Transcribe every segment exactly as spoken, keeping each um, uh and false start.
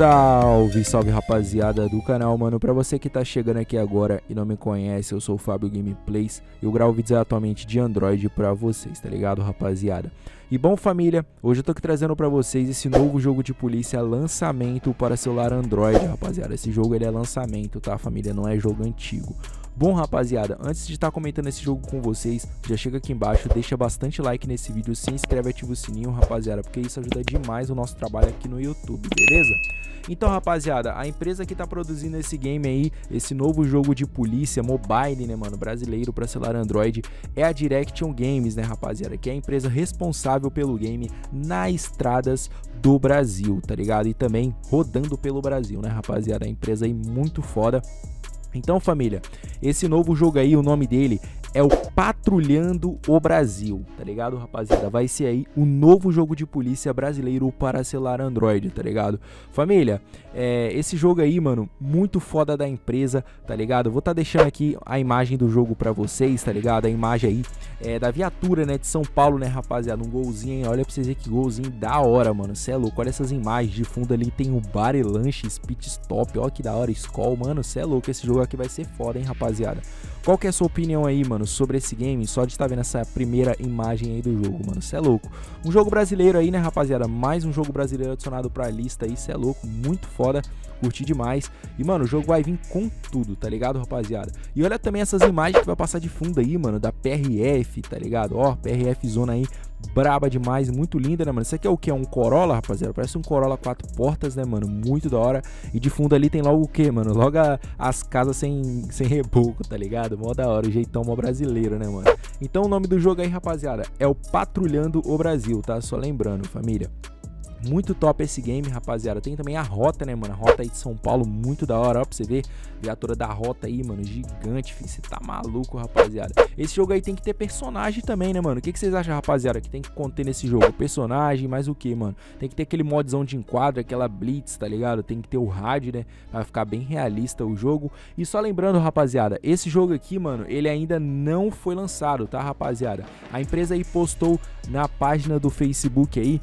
Salve, salve rapaziada do canal, mano. Pra você que tá chegando aqui agora e não me conhece, eu sou o Fábio Gameplays. Eu gravo vídeos atualmente de Android pra vocês, tá ligado, rapaziada? E bom, família, hoje eu tô aqui trazendo pra vocês esse novo jogo de polícia lançamento para celular Android, rapaziada. Esse jogo ele é lançamento, tá, família? Não é jogo antigo. Bom, rapaziada, antes de estar comentando esse jogo com vocês, já chega aqui embaixo, deixa bastante like nesse vídeo, se inscreve e ativa o sininho, rapaziada, porque isso ajuda demais o nosso trabalho aqui no YouTube, beleza? Então, rapaziada, a empresa que tá produzindo esse game aí, esse novo jogo de polícia mobile, né, mano, brasileiro para celular Android, é a Direction Games, né, rapaziada, que é a empresa responsável pelo game nas estradas do Brasil, tá ligado? E também rodando pelo Brasil, né, rapaziada, a empresa aí muito foda. Então, família, esse novo jogo aí, o nome dele é o Patrulhando o Brasil, tá ligado, rapaziada? Vai ser aí o novo jogo de polícia brasileiro para celular Android, tá ligado? Família, é, esse jogo aí, mano, muito foda da empresa, tá ligado? Vou tá deixando aqui a imagem do jogo pra vocês, tá ligado? A imagem aí é da viatura, né, de São Paulo, né, rapaziada? Um golzinho aí, olha pra vocês verem que golzinho da hora, mano. Cê é louco, olha essas imagens de fundo ali, tem o bar e lanche, Pit Stop, ó que da hora, Skol, mano, cê é louco, esse jogo aqui vai ser foda, hein, rapaziada? Qual que é a sua opinião aí, mano, sobre esse game? Só de estar vendo essa primeira imagem aí do jogo, mano, cê é louco. Um jogo brasileiro aí, né, rapaziada? Mais um jogo brasileiro adicionado pra lista aí, cê é louco, muito foda, curti demais. E, mano, o jogo vai vir com tudo, tá ligado, rapaziada? E olha também essas imagens que vai passar de fundo aí, mano, da P R F, tá ligado? Ó, P R F zona aí, braba demais, muito linda, né, mano? Isso aqui é o que? É um Corolla, rapaziada? Parece um Corolla quatro portas, né, mano? Muito da hora. E de fundo ali tem logo o que, mano? Logo a, as casas sem, sem reboco, tá ligado? Mó da hora, o jeitão mó brasileiro, né, mano? Então o nome do jogo aí, rapaziada, é o Patrulhando o Brasil, tá? Só lembrando, família. Muito top esse game, rapaziada. Tem também a Rota, né, mano? A Rota aí de São Paulo, muito da hora, ó, pra você ver. Viatura da Rota aí, mano, gigante, filho. Você tá maluco, rapaziada. Esse jogo aí tem que ter personagem também, né, mano? O que, que vocês acham, rapaziada, que tem que conter nesse jogo? Personagem, mais o que, mano? Tem que ter aquele modzão de enquadro, aquela blitz, tá ligado? Tem que ter o rádio, né? Pra ficar bem realista o jogo. E só lembrando, rapaziada, esse jogo aqui, mano, ele ainda não foi lançado, tá, rapaziada? A empresa aí postou na página do Facebook aí,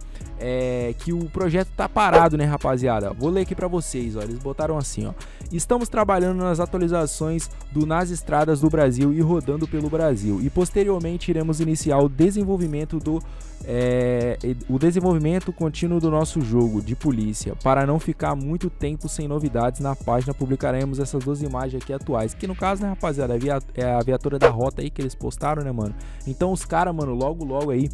é, que o projeto tá parado, né, rapaziada? Vou ler aqui pra vocês, ó. Eles botaram assim, ó: estamos trabalhando nas atualizações do Nas Estradas do Brasil e rodando pelo Brasil, e posteriormente iremos iniciar o desenvolvimento do é, o desenvolvimento contínuo do nosso jogo de polícia. Para não ficar muito tempo sem novidades, na página publicaremos essas duas imagens aqui atuais, que no caso, né, rapaziada, é a viatura da Rota aí que eles postaram, né, mano? Então os caras, mano, logo logo aí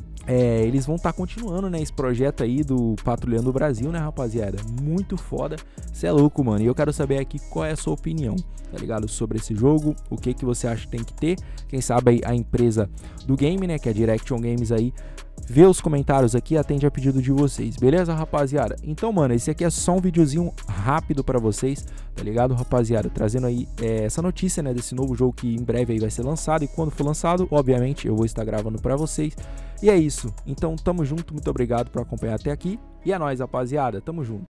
É, eles vão estar tá continuando, né, esse projeto aí do Patrulhando o Brasil, né, rapaziada? Muito foda, cê é louco, mano. E eu quero saber aqui qual é a sua opinião, tá ligado? Sobre esse jogo, o que que você acha que tem que ter. Quem sabe aí a empresa do game, né, que é a Direction Games aí, vê os comentários aqui e atende a pedido de vocês, beleza, rapaziada? Então, mano, esse aqui é só um videozinho rápido pra vocês, tá ligado, rapaziada? Trazendo aí é, essa notícia, né, desse novo jogo que em breve aí vai ser lançado. E quando for lançado, obviamente, eu vou estar gravando pra vocês. E é isso. Então, tamo junto, muito obrigado por acompanhar até aqui. E é nóis, rapaziada, tamo junto.